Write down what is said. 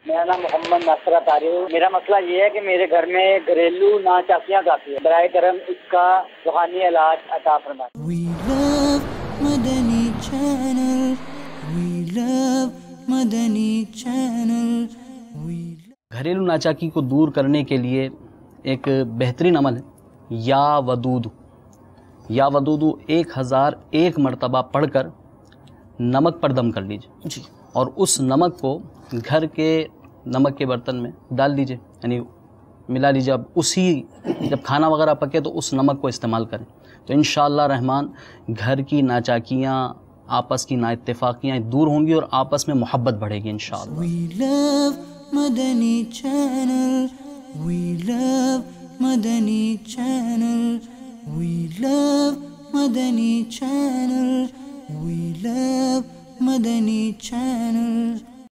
میرا نام محمد ناصر طارق. میرا مسئلہ یہ ہے کہ میرے گھر میں گھریلو ناچاکیاں کافی ہیں. برائے کرم اس کا روحانی علاج عطا فرمائیں. We love Madani Channel. We love Madani Channel. گھریلو ناچاکی کو دور کرنے کے لیے ایک بہترین عمل ہے یا ودود. یا ودود 1001 مرتبہ پڑھ کر نمک پر دم کر لیجیے جی، اور اس نمک کو گھر کے نمک کے برتن میں ڈال دیجیے، یعنی ملا لیجیے. اب اسی جب کھانا وغیرہ پکے تو اس نمک کو استعمال کریں تو انشاءاللہ رحمان گھر کی ناچاکیاں، آپس کی نا اتفاقیاں دور ہوں گی اور آپس میں محبت بڑھے گی انشاءاللہ. We love Madani Channel. We love Madani Channel. We love Madani Channel. We love Madani Channel.